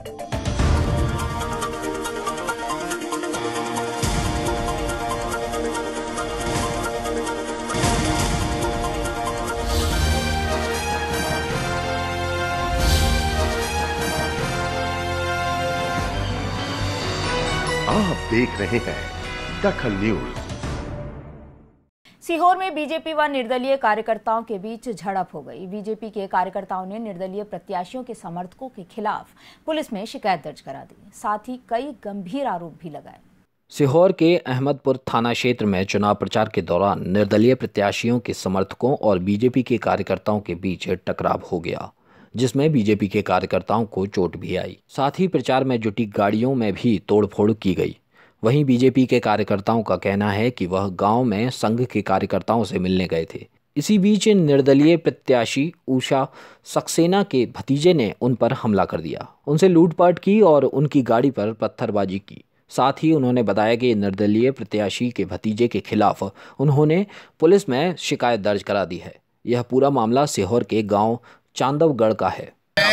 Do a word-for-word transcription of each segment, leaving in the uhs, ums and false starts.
आप देख रहे हैं दखल न्यूज। सीहोर में बीजेपी व निर्दलीय कार्यकर्ताओं के बीच झड़प हो गई। बीजेपी के कार्यकर्ताओं ने निर्दलीय प्रत्याशियों के समर्थकों के खिलाफ पुलिस में शिकायत दर्ज करा दी, साथ ही कई गंभीर आरोप भी लगाए। सीहोर के अहमदपुर थाना क्षेत्र में चुनाव प्रचार के दौरान निर्दलीय प्रत्याशियों के समर्थकों और बीजेपी के कार्यकर्ताओं के बीच टकराव हो गया, जिसमें बीजेपी के कार्यकर्ताओं को चोट भी आई। साथ ही प्रचार में जुटी गाड़ियों में भी तोड़फोड़ की गई। वहीं बीजेपी के कार्यकर्ताओं का कहना है कि वह गांव में संघ के कार्यकर्ताओं से मिलने गए थे। इसी बीच निर्दलीय प्रत्याशी उषा सक्सेना के भतीजे ने उन पर हमला कर दिया, उनसे लूटपाट की और उनकी गाड़ी पर पत्थरबाजी की। साथ ही उन्होंने बताया कि निर्दलीय प्रत्याशी के भतीजे के खिलाफ उन्होंने पुलिस में शिकायत दर्ज करा दी है। यह पूरा मामला सीहोर के गाँव चांदवगढ़ का है।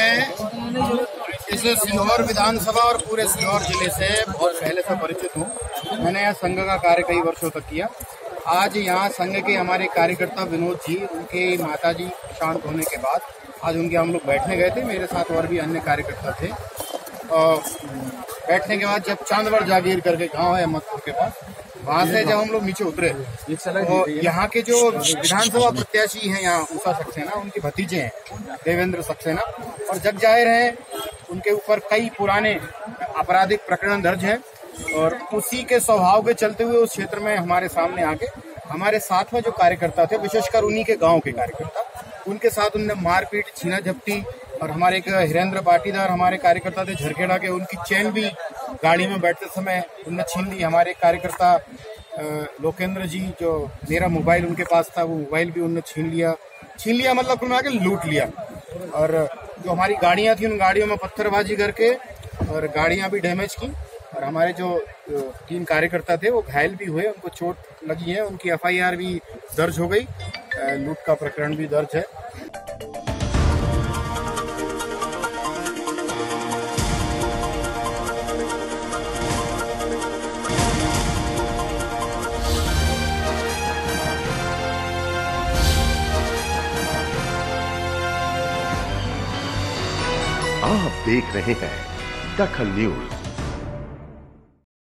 इस सीहोर विधानसभा और पूरे सीहोर जिले से बहुत पहले से परिचित हूँ। मैंने यहाँ संघ का कार्य कई वर्षों तक किया। आज यहाँ संघ के हमारे कार्यकर्ता विनोद जी, उनके माताजी शांत होने के बाद आज उनके हम लोग बैठने गए थे। मेरे साथ और भी अन्य कार्यकर्ता थे। और बैठने के बाद जब चांदवड़ जागीर करके गांव है अहमदपुर के पास, वहाँ से जब हम लोग नीचे उतरे तो यहाँ के जो विधानसभा प्रत्याशी हैं यहाँ उषा सक्सेना, उनके भतीजे हैं देवेंद्र सक्सेना, और जग जाहिर है उनके ऊपर कई पुराने आपराधिक प्रकरण दर्ज हैं। और उसी के स्वभाव के चलते हुए उस क्षेत्र में हमारे सामने आके हमारे साथ में जो कार्यकर्ता थे, विशेषकर उन्हीं के गांव के कार्यकर्ता, उनके साथ उनने मारपीट, छीना झपटी। और हमारे एक हिरेंद्र पाटीदार हमारे कार्यकर्ता थे झरखेड़ा के, उनकी चैन भी गाड़ी में बैठते समय उनने छीन ली। हमारे कार्यकर्ता लोकेंद्र जी, जो मेरा मोबाइल उनके पास था, वो मोबाइल भी उनने छीन लिया छीन लिया मतलब कुल मिलाकर लूट लिया। और जो हमारी गाड़ियां थी, उन गाड़ियों में पत्थरबाजी करके और गाड़ियां भी डैमेज की। और हमारे जो तीन कार्यकर्ता थे वो घायल भी हुए, उनको चोट लगी है। उनकी एफ आई आर भी दर्ज हो गई, लूट का प्रकरण भी दर्ज है। आप देख रहे हैं दखल न्यूज।